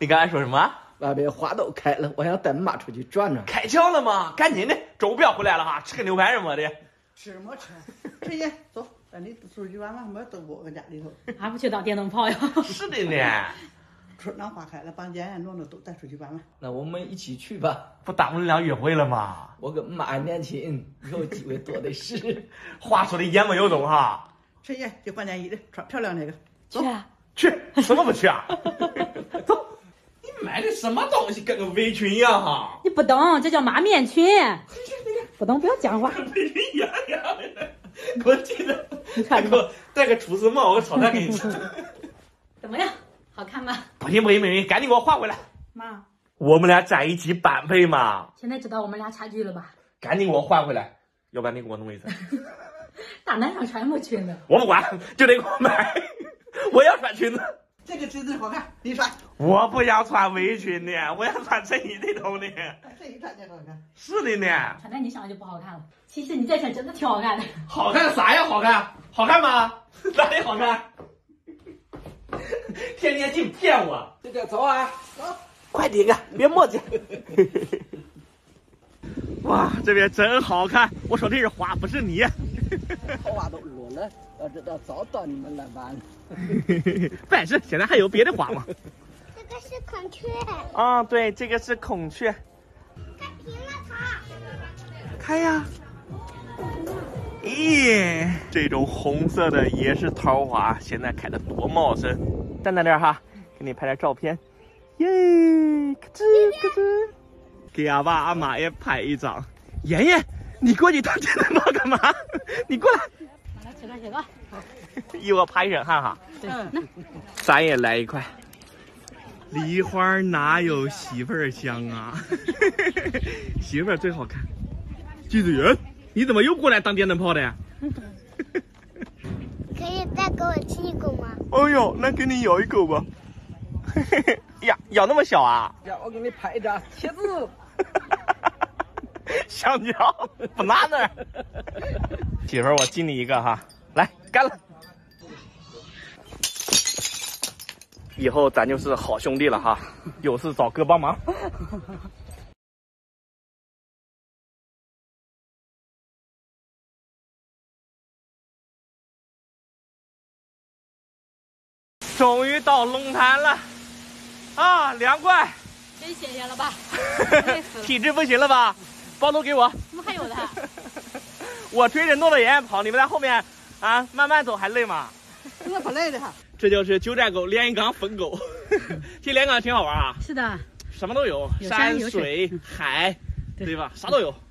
你刚才说什么？ 外边花都开了，我想带妈出去转转。 开窍了吗？赶紧的，中午不要回来了哈，吃个牛排什么的。 吃没吃？陈爷，走，咱你出去玩玩，没都我搁家里头。 还不去当电灯泡呀？ 是的呢。 春暖花开了，把家弄弄都带出去玩玩。 那我们一起去吧， 不耽误你俩约会了吗？ 我跟妈年轻，以后机会多的是。 话说的言不由衷哈。 陈爷，去换件衣的，穿漂亮那个。 去啊！ 去，什么不去啊？走。你买的什么东西，跟个围裙一样哈？ 你不懂，这叫马面裙。不懂不要讲话。 围裙一样的，给我记得。 你看戴个厨师帽，我炒菜给你吃。 怎么样？好看吗？ 不行不行，妹妹，赶紧给我换回来。 妈， 我们俩在一起般配嘛。 现在知道我们俩差距了吧？ 赶紧给我换回来，要不然你给我弄一身。 大男生穿什么裙子？ 我不管，就得给我买。我要穿裙子。 这个裙子好看，你穿。 我不想穿围裙的，我要穿衬衣里头的。 这一穿就好看。 是的呢。 穿在你身上就不好看了。其实你这身真的挺好看的。 好看啥呀？好看？好看吗？哪里好看？天天净骗我。 这个走啊， 走， 快点啊，别磨叽。哇，这边真好看。我说的是花，不是你。 好话都落了，要知道早到你们来玩。 但是现在还有别的花吗？ 这个是孔雀。 啊，对，这个是孔雀。 开屏了它。 开呀。咦，这种红色的也是桃花，现在开的多茂盛。站在这儿哈，给你拍点照片。耶，咯吱咯吱，给阿爸阿妈也拍一张。妍妍，你过去当电灯泡干嘛？你过来。 来吃个这个。 一我拍一身汗哈。 对， 咱也来一块。梨花哪有媳妇儿香啊？媳妇儿最好看。季子云，你怎么又过来当电灯泡的呀？ 可以再给我亲一口吗？ 哎呦，那给你咬一口吧。呀，咬那么小啊？ 让我给你拍一张帖子。 香蕉不拿那儿。媳妇儿，我敬你一个哈，来干了。以后咱就是好兄弟了哈，有事找哥帮忙。终于到龙潭了，啊，凉快。 真新鲜了吧？ 体质不行了吧？包都给我。 怎么还有的？ 我追着诺诺妍跑，你们在后面啊慢慢走还累吗？ 那不累的哈。 这就是九寨沟连云港疯狗。这连云港挺好玩啊。 是的， 什么都有， 有山有水、海，对吧？啥都有。